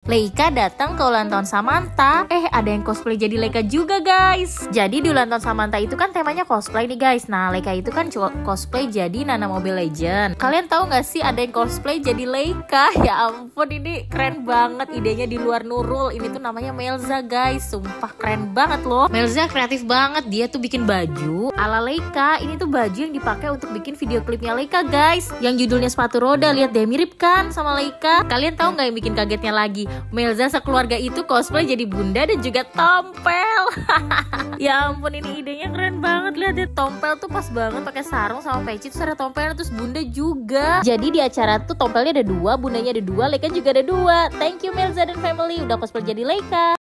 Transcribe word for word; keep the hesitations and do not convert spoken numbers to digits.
Leika datang ke ulang tahun Samantha. Eh, ada yang cosplay jadi Leika juga guys. Jadi di ulang tahun Samantha itu kan temanya cosplay nih guys. Nah, Leika itu kan cosplay jadi Nana Mobile Legend. Kalian tahu gak sih ada yang cosplay jadi Leika? Ya ampun, ini keren banget, idenya di luar Nurul. Ini tuh namanya Melza guys. Sumpah keren banget loh. Melza kreatif banget. Dia tuh bikin baju ala Leika. Ini tuh baju yang dipakai untuk bikin video klipnya Leika guys, yang judulnya sepatu roda. Lihat deh, mirip kan sama Leika. Kalian tahu nggak yang bikin kagetnya lagi? Melza sekeluarga itu cosplay jadi bunda dan juga Tompel. Ya ampun, ini idenya keren banget. Lihat deh, Tompel tuh pas banget pakai sarung sama peci, terus ada Tompel terus bunda juga. Jadi di acara tuh Tompelnya ada dua, bundanya ada dua, Leika juga ada dua. Thank you Melza dan family udah cosplay jadi Leika.